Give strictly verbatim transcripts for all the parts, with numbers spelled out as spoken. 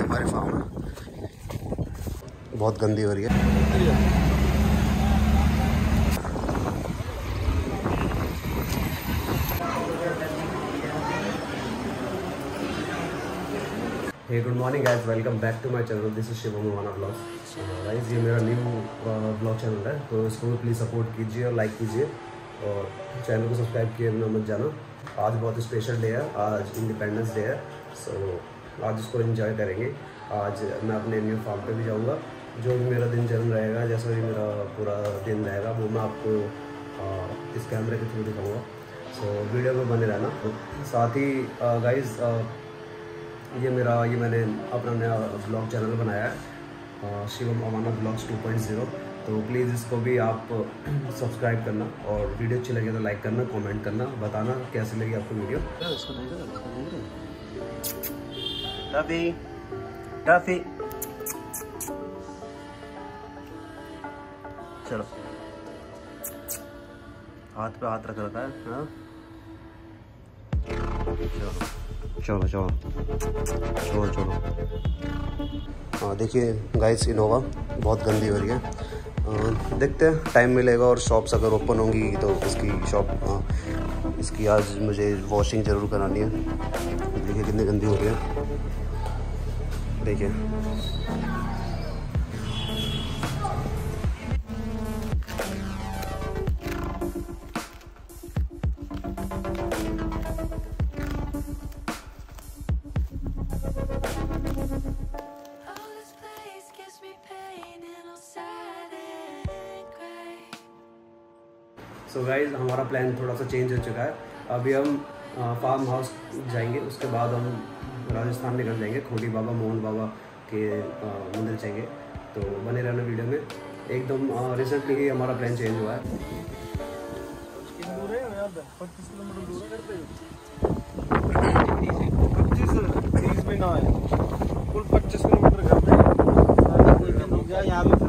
हमारे फार्म है। बहुत गंदी हो रही है। Hey good morning guys, welcome back to my channel. This is Shivam Mawana blogs. Guys ये मेरा न्यू ब्लॉग चैनल है, तो इसको भी प्लीज़ सपोर्ट कीजिए और लाइक कीजिए और चैनल को सब्सक्राइब किए बिना मत जाना। आज बहुत स्पेशल डे है, आज इंडिपेंडेंस डे है, सो आज इसको एंजॉय करेंगे। आज मैं अपने न्यू फार्म पे भी जाऊंगा। जो भी मेरा दिन चल रहेगा, जैसा भी मेरा पूरा दिन रहेगा, वो मैं आपको आ, इस कैमरे के थ्रू दिखाऊंगा। सो वीडियो में बने रहना। साथ ही गाइस ये मेरा ये मैंने अपना नया ब्लॉग चैनल बनाया है, Shivam Mawana blogs two point zero. तो प्लीज़ इसको भी आप सब्सक्राइब करना और वीडियो अच्छी लगे तो लाइक करना, कमेंट करना, बताना कैसी लगी आपको वीडियो। टफी टफी चलो, हाथ पे हाथ रख रखा है। हाँ चलो चलो चलो चलो। हाँ देखिए गाइस, इनोवा बहुत गंदी हो रही है। आ, देखते हैं टाइम मिलेगा और शॉप्स अगर ओपन होंगी तो इसकी शॉप इसकी आज मुझे वॉशिंग ज़रूर करानी है। देखिए कितनी गंदी हो रही है, देखिए। सो so गाइज हमारा प्लान थोड़ा सा चेंज हो चुका है। अभी हम फार्म हाउस जाएंगे, उसके बाद हम राजस्थान निकल जाएंगे, खोटी बाबा मोहन बाबा के मंदिर जाएंगे। तो बने रहना वीडियो में। एकदम रिसेंटली ही हमारा प्लान चेंज हुआ है। पच्चीस किलोमीटर दूर है, पच्चीस तीस में ना है, कुल पच्चीस किलोमीटर करते हैं। यहाँ पे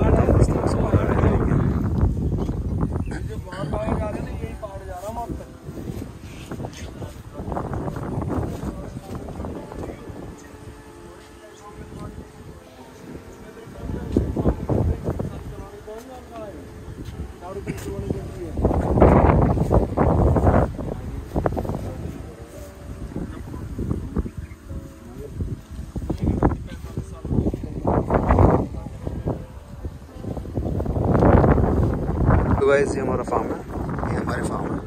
तो गाइस ये हमारा फार्म है, ये हमारे फार्म है।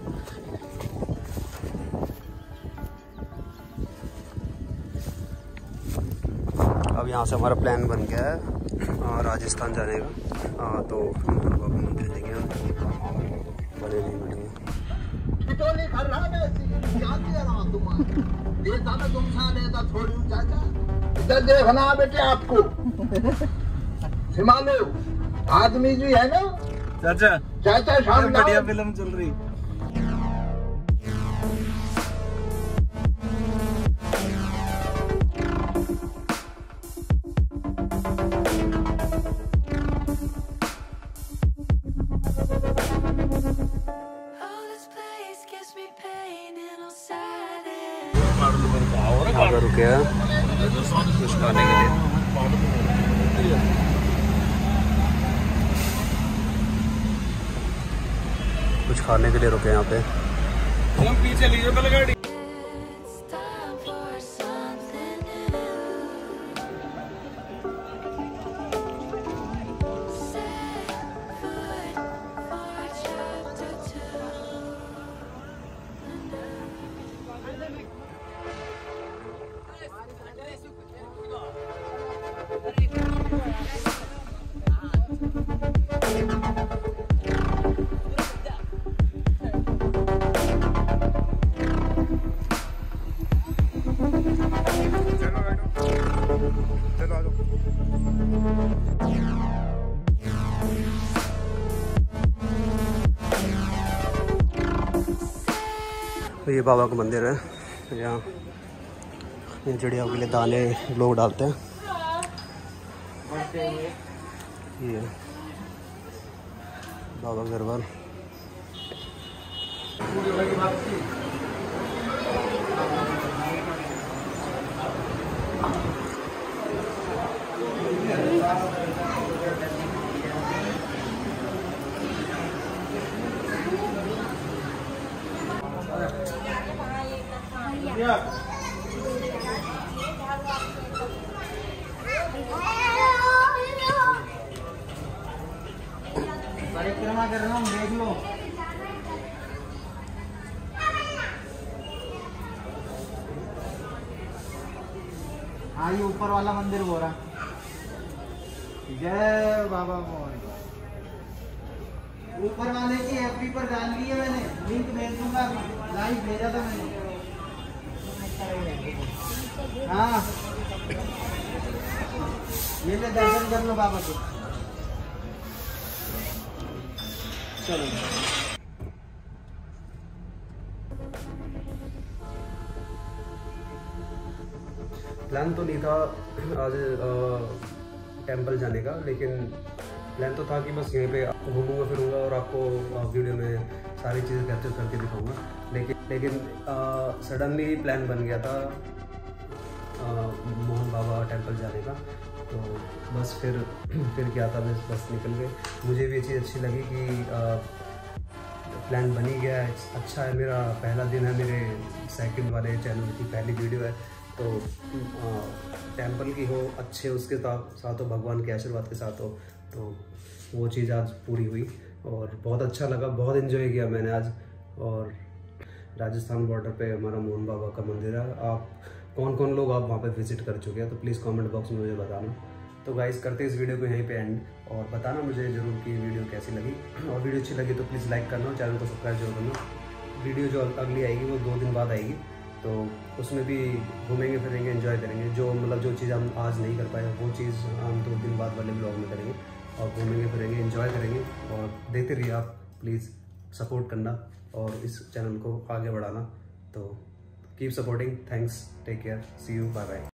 अब यहाँ से हमारा प्लान बन गया है राजस्थान जाने का। हाँ तो बाबा मंदिर जाएंगे हम, बड़े नहीं बनेंगे। इधर देखना बेटे, आपको हिमालय आदमी जी है ना चाचा, चाचा शाम बढ़िया फिल्म चल रही। आगे रुके हैं कुछ खाने के लिए। कुछ खाने के लिए रुके यहाँ पे। हम पीछे लीजिए पहले गाड़ी। तो ये बाबा का मंदिर है। यहाँ ये चिड़ियों के लिए दाने लोग डालते हैं। ये बाबा गरबार। कर रहा हूँ, देख लो। हाँ ये ऊपर वाला मंदिर हो रहा। जय बाबा मोहन। ऊपर वाले की एफबी पर डाल ली है मैंने, लिंक भेज दूंगा, लाइव भेजा था मैंने। हाँ ये ले दर्शन कर लो बाबा के। चलो प्लान तो नहीं था आज टेंपल जाने का, लेकिन प्लान तो था कि बस यहीं पे घूमूंगा फिरूंगा और आपको वीडियो में सारी चीज़ें कैप्चर करके दिखाऊंगा। लेकिन लेकिन सडनली प्लान बन गया था आ, मोहन बाबा टेंपल जाने का, तो बस फिर फिर क्या था, बस बस निकल गए। मुझे भी ये चीज़ अच्छी लगी कि प्लान बन ही गया है, अच्छा है। मेरा पहला दिन है, मेरे सेकंड वाले चैनल की पहली वीडियो है, तो टेंपल की हो, अच्छे उसके साथ हो, भगवान के आशीर्वाद के साथ हो, तो वो चीज़ आज पूरी हुई और बहुत अच्छा लगा, बहुत एंजॉय किया मैंने आज। और राजस्थान बॉर्डर पे हमारा मोहन बाबा का मंदिर है। आप कौन कौन लोग आप वहाँ पे विजिट कर चुके हैं तो प्लीज़ कमेंट बॉक्स में मुझे बताना। तो गाइस करते इस वीडियो को यहीं पे एंड, और बताना मुझे ज़रूर कि वीडियो कैसी लगी, और वीडियो अच्छी लगी तो प्लीज़ लाइक करना, चैनल को सब्सक्राइब जरूर करना। वीडियो जो अगली आएगी वो दो दिन बाद आएगी, तो उसमें भी घूमेंगे फिरेंगे, एंजॉय करेंगे। जो मतलब जो चीज़ हम आज नहीं कर पाए वो चीज़ हम दो दिन बाद वाले ब्लॉग में करेंगे, और घूमेंगे फिरेंगे, एंजॉय करेंगे। और देखते रहिए आप, प्लीज़ सपोर्ट करना और इस चैनल को आगे बढ़ाना। तो keep supporting, thanks, take care, see you, bye bye.